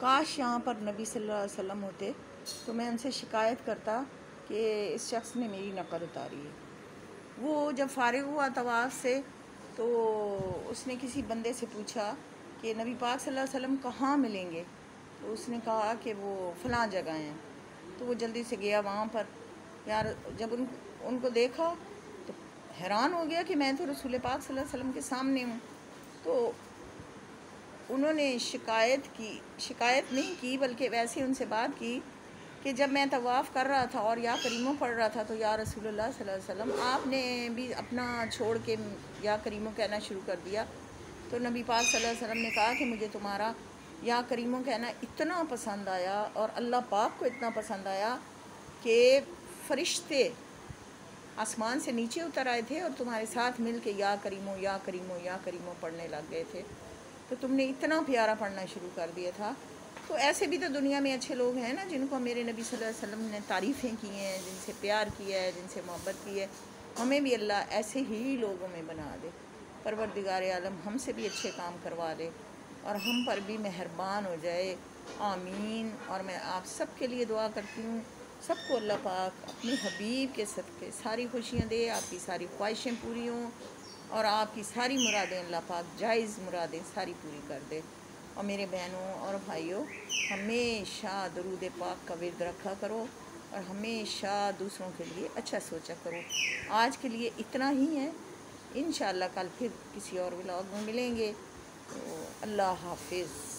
کاش یہاں پر نبی صلی اللہ علیہ وسلم ہوتے تو میں ان سے شکایت کرتا کہ اس شخص نے میری نقل اتاری ہے۔ وہ جب فارغ ہوا طواف سے تو اس نے کسی بندے سے پوچھا کہ نبی پاک صلی اللہ علیہ وسلم کہاں ملیں گے، تو اس نے کہا کہ وہ فلاں جگہ ہیں۔ تو وہ جلدی سے گیا وہاں پر، یار جب ان کو دیکھا تو حیران ہو گیا کہ میں تو رسول پاک صلی اللہ علیہ وسلم کے سامنے ہوں۔ تو انہوں نے شکایت نہیں کی بلکہ ویسے ان سے بات کی کہ جب میں طواف کر رہا تھا اور یا کریموں پڑھ رہا تھا تو یا رسول اللہ صلی اللہ علیہ وسلم آپ نے بھی اپنا چھوڑ کے یا کریموں کہنا شروع کر دیا۔ تو نبی پاک صلی اللہ علیہ وسلم نے کہا کہ مجھے تمہارا یا کریموں کہنا اتنا پسند آیا اور اللہ پاک کو اتنا پسند آیا کہ فرشتے آسمان سے نیچے اتر آئے تھے اور تمہارے ساتھ مل کے یا کریموں یا کریموں یا کریموں پڑھنے لگ گئے تھے، تو تم نے اتنا پیارا پڑھنا شروع کر دیا تھا۔ تو ایسے بھی تو دنیا میں اچھے لوگ ہیں نا جن کو میرے نبی صلی اللہ علیہ وسلم نے تعریفیں کی ہیں، جن سے پیار کیا ہے، جن سے محبت کی ہے۔ ہمیں بھی اللہ ایسے ہی لوگوں میں بنا دے، پروردگار عالم ہم سے بھی اچھے کام کروا دے اور ہم پر بھی مہربان ہو جائے، آمین۔ اور میں آپ سب کے لیے دعا کرتی ہوں، سب کو اللہ پاک اپنے حبیب کے صدقے ساری خوشیاں دے، آپ کی ساری خواہشیں پوری ہوں اور آپ کی ساری مرادیں اللہ پاک جائز مرادیں ساری پوری کر دے۔ اور میرے بہنوں اور بھائیوں، ہمیشہ درود پاک کا ورد رکھا کرو اور ہمیشہ دوسروں کے لیے اچھا سوچا کرو۔ آج کے لیے اتنا ہی ہے، انشاءاللہ کل پھر کسی اور ولاگ میں ملیں گے۔ تو اللہ حافظ۔